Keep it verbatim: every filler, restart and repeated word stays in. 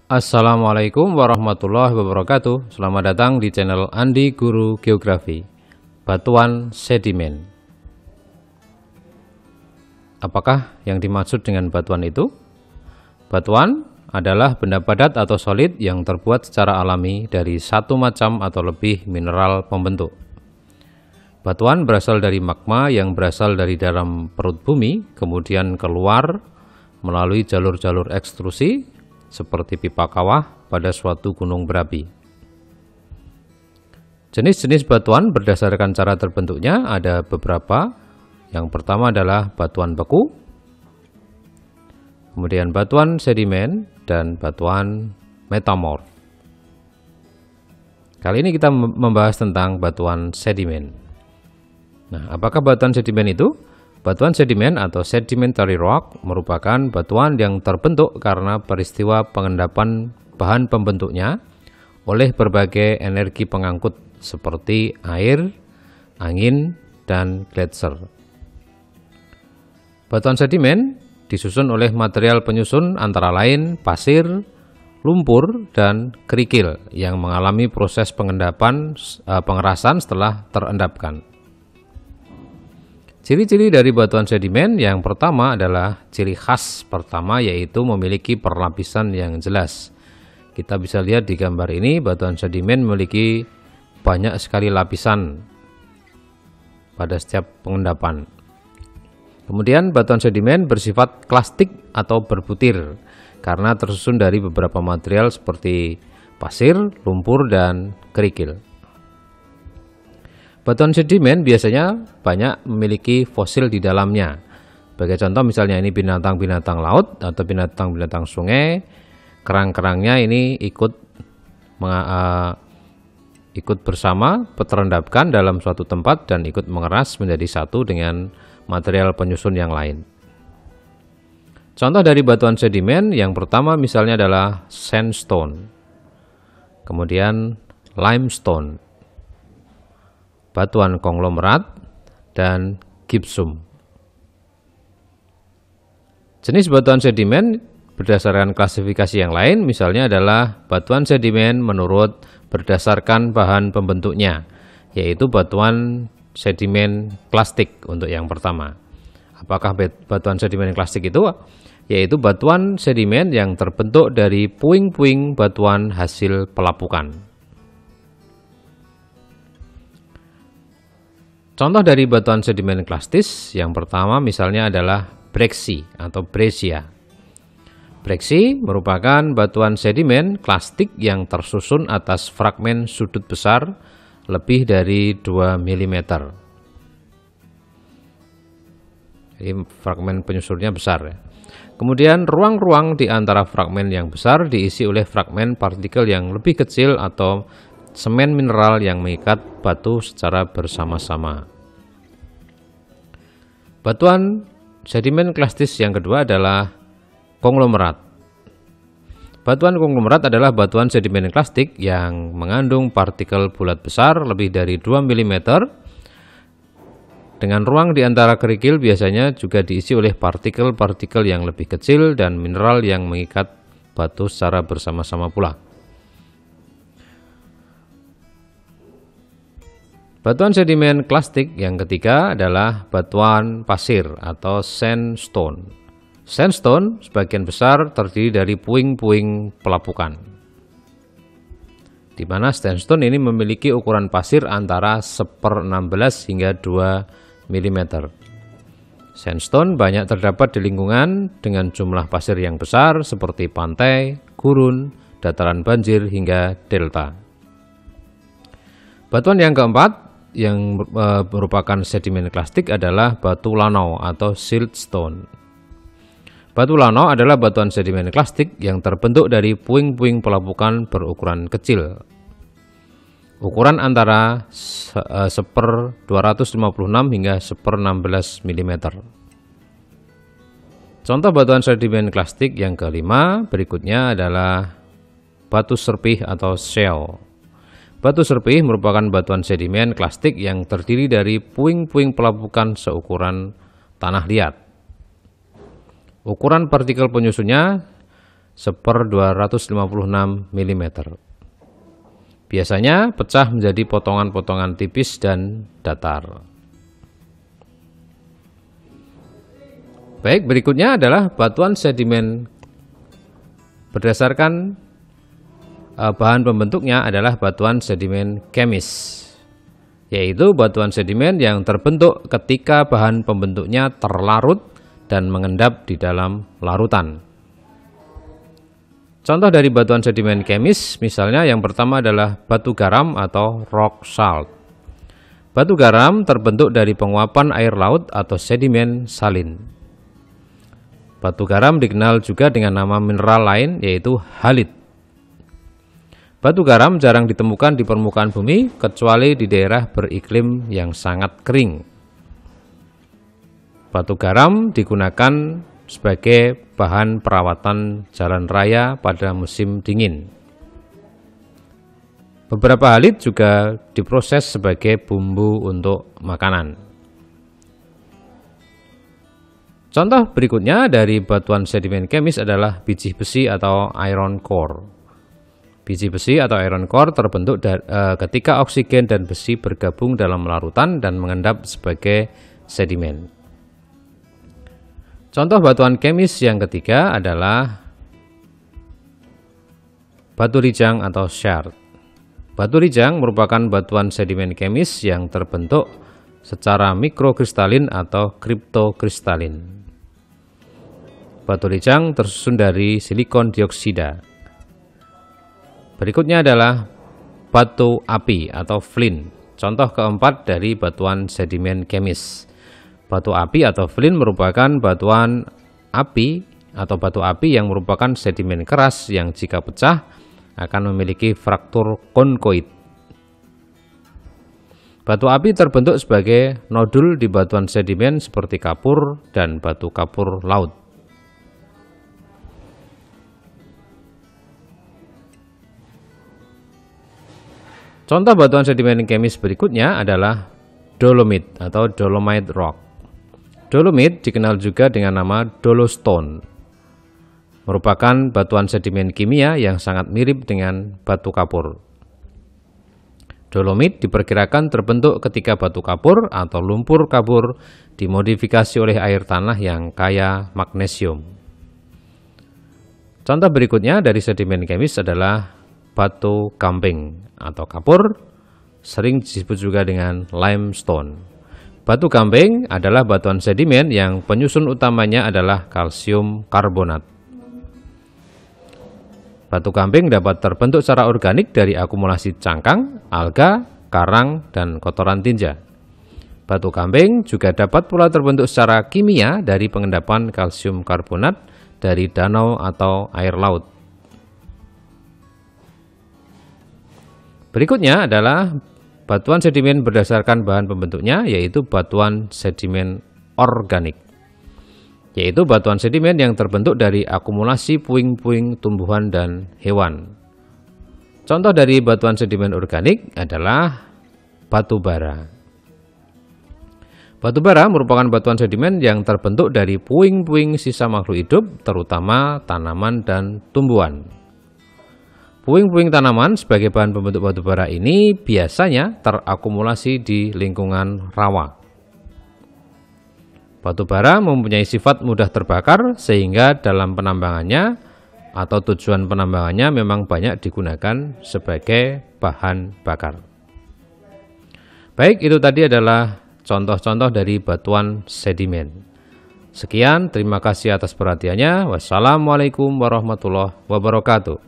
Assalamualaikum warahmatullahi wabarakatuh. Selamat datang di channel Andi Guru Geografi. Batuan sedimen. Apakah yang dimaksud dengan batuan itu? Batuan adalah benda padat atau solid yang terbuat secara alami dari satu macam atau lebih mineral pembentuk. Batuan berasal dari magma yang berasal dari dalam perut bumi, kemudian keluar melalui jalur-jalur ekstrusi seperti pipa kawah pada suatu gunung berapi. Jenis-jenis batuan berdasarkan cara terbentuknya ada beberapa. Yang pertama adalah batuan beku, kemudian batuan sedimen, dan batuan metamorf. Kali ini kita membahas tentang batuan sedimen. Nah, apakah batuan sedimen itu? Batuan sedimen atau sedimentary rock merupakan batuan yang terbentuk karena peristiwa pengendapan bahan pembentuknya oleh berbagai energi pengangkut seperti air, angin, dan gletser. Batuan sedimen disusun oleh material penyusun antara lain pasir, lumpur, dan kerikil yang mengalami proses pengendapan pengerasan setelah terendapkan. Ciri-ciri dari batuan sedimen yang pertama adalah ciri khas pertama yaitu memiliki perlapisan yang jelas. Kita bisa lihat di gambar ini batuan sedimen memiliki banyak sekali lapisan pada setiap pengendapan. Kemudian batuan sedimen bersifat klastik atau berbutir karena tersusun dari beberapa material seperti pasir, lumpur, dan kerikil. Batuan sedimen biasanya banyak memiliki fosil di dalamnya. Sebagai contoh misalnya ini binatang-binatang laut atau binatang-binatang sungai, kerang-kerangnya ini ikut uh, ikut bersama terendapkan dalam suatu tempat dan ikut mengeras menjadi satu dengan material penyusun yang lain. Contoh dari batuan sedimen yang pertama misalnya adalah sandstone, kemudian limestone, batuan konglomerat, dan gypsum. Jenis batuan sedimen berdasarkan klasifikasi yang lain misalnya adalah batuan sedimen menurut berdasarkan bahan pembentuknya, yaitu batuan sedimen klastik untuk yang pertama. Apakah batuan sedimen klastik itu? Yaitu batuan sedimen yang terbentuk dari puing-puing batuan hasil pelapukan. Contoh dari batuan sedimen klastis yang pertama misalnya adalah breksi atau breccia. Breksi merupakan batuan sedimen klastik yang tersusun atas fragmen sudut besar lebih dari dua milimeter. Jadi fragmen penyusunnya besar ya. Kemudian ruang-ruang di antara fragmen yang besar diisi oleh fragmen partikel yang lebih kecil atau semen mineral yang mengikat batu secara bersama-sama. Batuan sedimen klastis yang kedua adalah konglomerat. Batuan konglomerat adalah batuan sedimen klastik yang mengandung partikel bulat besar lebih dari dua milimeter. Dengan ruang di antara kerikil biasanya juga diisi oleh partikel-partikel yang lebih kecil dan mineral yang mengikat batu secara bersama-sama pula. Batuan sedimen klastik yang ketiga adalah batuan pasir atau sandstone. Sandstone sebagian besar terdiri dari puing-puing pelapukan, di mana sandstone ini memiliki ukuran pasir antara seper enam belas hingga dua milimeter. Sandstone banyak terdapat di lingkungan dengan jumlah pasir yang besar seperti pantai, gurun, dataran banjir, hingga delta. Batuan yang keempat yang merupakan sedimen klastik adalah batu lanau atau siltstone. Batu lanau adalah batuan sedimen klastik yang terbentuk dari puing-puing pelapukan berukuran kecil. Ukuran antara seper dua ratus lima puluh enam hingga seper enam belas milimeter. Contoh batuan sedimen klastik yang kelima berikutnya adalah batu serpih atau shale. Batu serpih merupakan batuan sedimen klastik yang terdiri dari puing-puing pelapukan seukuran tanah liat. Ukuran partikel penyusunnya seper dua ratus lima puluh enam milimeter. Biasanya pecah menjadi potongan-potongan tipis dan datar. Baik, berikutnya adalah batuan sedimen. Berdasarkan uh, bahan pembentuknya adalah batuan sedimen kemis, yaitu batuan sedimen yang terbentuk ketika bahan pembentuknya terlarut dan mengendap di dalam larutan. Contoh dari batuan sedimen kemis misalnya yang pertama adalah batu garam atau rock salt. Batu garam terbentuk dari penguapan air laut atau sedimen salin. Batu garam dikenal juga dengan nama mineral lain yaitu halit. Batu garam jarang ditemukan di permukaan bumi kecuali di daerah beriklim yang sangat kering. Batu garam digunakan sebagai bahan perawatan jalan raya pada musim dingin. Beberapa halit juga diproses sebagai bumbu untuk makanan. Contoh berikutnya dari batuan sedimen kemis adalah biji besi atau iron core. Biji besi atau iron core terbentuk dari, e, ketika oksigen dan besi bergabung dalam larutan dan mengendap sebagai sedimen. Contoh batuan kemis yang ketiga adalah batu rijang atau shard. Batu rijang merupakan batuan sedimen kemis yang terbentuk secara mikrokristalin atau kriptokristalin. Batu rijang tersusun dari silikon dioksida. Berikutnya adalah batu api atau flint. Contoh keempat dari batuan sedimen kemis. Batu api atau flint merupakan batuan api atau batu api yang merupakan sedimen keras yang jika pecah akan memiliki fraktur konkoid. Batu api terbentuk sebagai nodul di batuan sedimen seperti kapur dan batu kapur laut. Contoh batuan sedimen kemis berikutnya adalah dolomit atau dolomite rock. Dolomit dikenal juga dengan nama dolostone. Merupakan batuan sedimen kimia yang sangat mirip dengan batu kapur. Dolomit diperkirakan terbentuk ketika batu kapur atau lumpur kapur dimodifikasi oleh air tanah yang kaya magnesium. Contoh berikutnya dari sedimen kemis adalah batu gamping atau kapur, sering disebut juga dengan limestone. Batu gamping adalah batuan sedimen yang penyusun utamanya adalah kalsium karbonat. Batu gamping dapat terbentuk secara organik dari akumulasi cangkang, alga, karang, dan kotoran tinja. Batu gamping juga dapat pula terbentuk secara kimia dari pengendapan kalsium karbonat dari danau atau air laut. Berikutnya adalah batuan sedimen berdasarkan bahan pembentuknya, yaitu batuan sedimen organik, yaitu batuan sedimen yang terbentuk dari akumulasi puing-puing tumbuhan dan hewan. Contoh dari batuan sedimen organik adalah batu bara. Batu bara merupakan batuan sedimen yang terbentuk dari puing-puing sisa makhluk hidup, terutama tanaman dan tumbuhan. Puing-puing tanaman sebagai bahan pembentuk batu bara ini biasanya terakumulasi di lingkungan rawa. Batu bara mempunyai sifat mudah terbakar sehingga dalam penambangannya atau tujuan penambangannya memang banyak digunakan sebagai bahan bakar. Baik, itu tadi adalah contoh-contoh dari batuan sedimen. Sekian, terima kasih atas perhatiannya. Wassalamualaikum warahmatullahi wabarakatuh.